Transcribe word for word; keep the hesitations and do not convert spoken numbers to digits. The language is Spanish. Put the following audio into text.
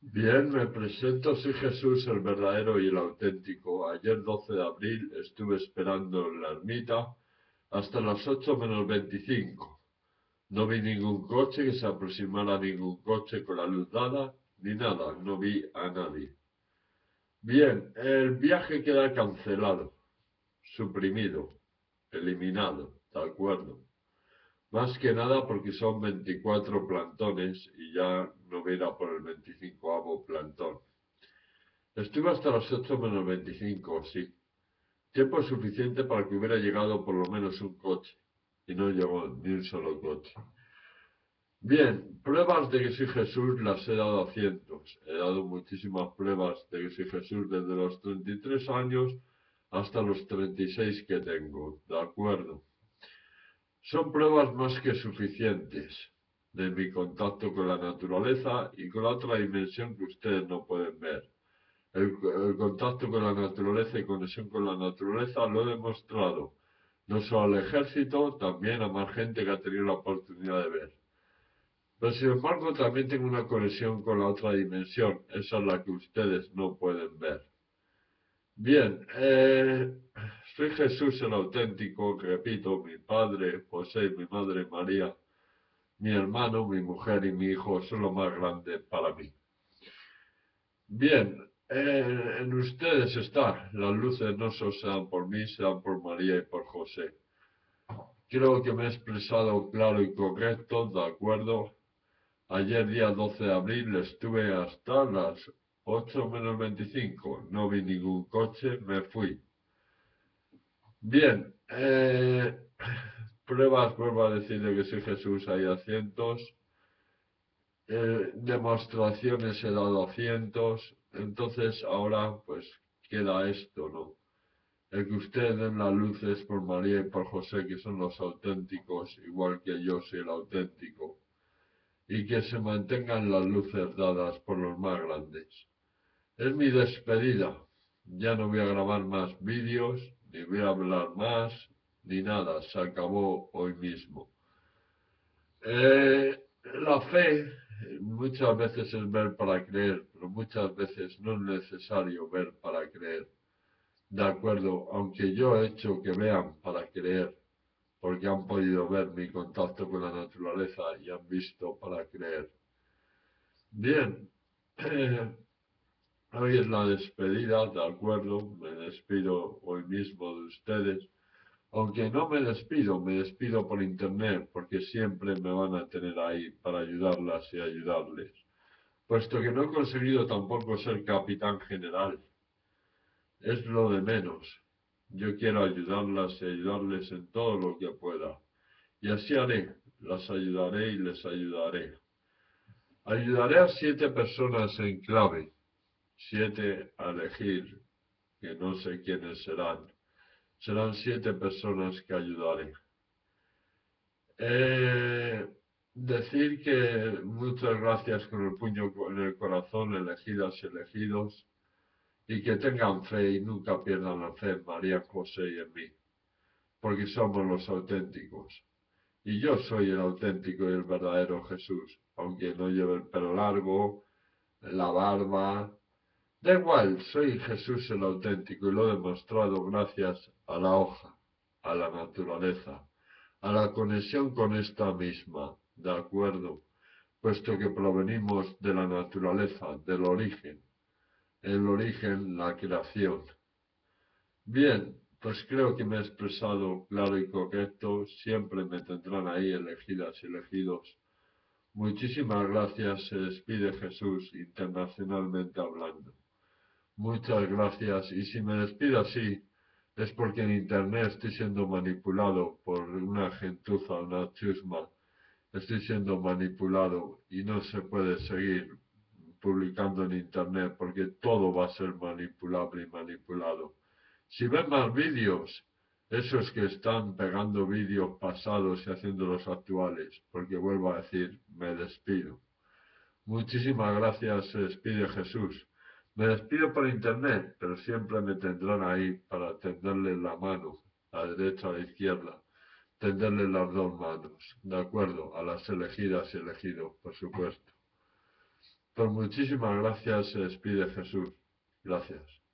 Bien, me presento, soy Jesús, el verdadero y el auténtico. Ayer doce de abril estuve esperando en la ermita hasta las ocho menos veinticinco. No vi ningún coche que se aproximara a ningún coche con la luz dada, ni nada, no vi a nadie. Bien, el viaje queda cancelado, suprimido, eliminado, de acuerdo. Más que nada porque son veinticuatro plantones y ya no voy a ir a por el veinticinco plantón. Estuve hasta las ocho menos veinticinco, sí. Tiempo suficiente para que hubiera llegado por lo menos un coche. Y no llegó ni un solo coche. Bien, pruebas de que soy Jesús las he dado a cientos. He dado muchísimas pruebas de que soy Jesús desde los treinta y tres años hasta los treinta y seis que tengo. ¿De acuerdo? Son pruebas más que suficientes de mi contacto con la naturaleza y con la otra dimensión que ustedes no pueden ver. El, el contacto con la naturaleza y conexión con la naturaleza lo he demostrado, no solo al ejército, también a más gente que ha tenido la oportunidad de ver. Pero sin embargo también tengo una conexión con la otra dimensión, esa es la que ustedes no pueden ver. Bien, eh, soy Jesús el auténtico, repito, mi padre José y mi madre María, mi hermano, mi mujer y mi hijo son lo más grande para mí. Bien, eh, en ustedes está, las luces no solo sean por mí, sean por María y por José. Creo que me he expresado claro y correcto, de acuerdo. Ayer día doce de abril estuve hasta las ocho menos veinticinco, no vi ningún coche, me fui. Bien, eh, pruebas, vuelvo a decir de que soy Jesús, hay a cientos. Eh, demostraciones he dado a cientos, entonces ahora pues queda esto, ¿no? El que ustedes den las luces por María y por José, que son los auténticos, igual que yo soy el auténtico, y que se mantengan las luces dadas por los más grandes. Es mi despedida. Ya no voy a grabar más vídeos, ni voy a hablar más, ni nada. Se acabó hoy mismo. Eh, la fe muchas veces es ver para creer, pero muchas veces no es necesario ver para creer. De acuerdo, aunque yo he hecho que vean para creer, porque han podido ver mi contacto con la naturaleza y han visto para creer. Bien, eh, hoy es la despedida, de acuerdo, me despido hoy mismo de ustedes. Aunque no me despido, me despido por internet, porque siempre me van a tener ahí para ayudarlas y ayudarles. Puesto que no he conseguido tampoco ser capitán general, es lo de menos. Yo quiero ayudarlas y ayudarles en todo lo que pueda. Y así haré, las ayudaré y les ayudaré. Ayudaré a siete personas en clave, siete a elegir, que no sé quiénes serán. Serán siete personas que ayudaré. Eh, decir que muchas gracias con el puño en el corazón, elegidas y elegidos, y que tengan fe y nunca pierdan la fe en María, José y en mí, porque somos los auténticos. Y yo soy el auténtico y el verdadero Jesús, aunque no lleve el pelo largo, la barba. Da igual, soy Jesús el auténtico y lo he demostrado gracias a la hoja, a la naturaleza, a la conexión con esta misma, ¿de acuerdo? Puesto que provenimos de la naturaleza, del origen, el origen, la creación. Bien, pues creo que me he expresado claro y correcto, siempre me tendrán ahí elegidas y elegidos. Muchísimas gracias, se despide Jesús internacionalmente hablando. Muchas gracias. Y si me despido así, es porque en Internet estoy siendo manipulado por una gentuza, una chusma. Estoy siendo manipulado y no se puede seguir publicando en Internet porque todo va a ser manipulable y manipulado. Si ven más vídeos, esos que están pegando vídeos pasados y haciéndolos actuales, porque vuelvo a decir, me despido. Muchísimas gracias, se despide Jesús. Me despido por internet, pero siempre me tendrán ahí para tenderles la mano, a la derecha o a la izquierda, tenderles las dos manos, de acuerdo, a las elegidas y elegidos, por supuesto. Pues muchísimas gracias, se despide Jesús. Gracias.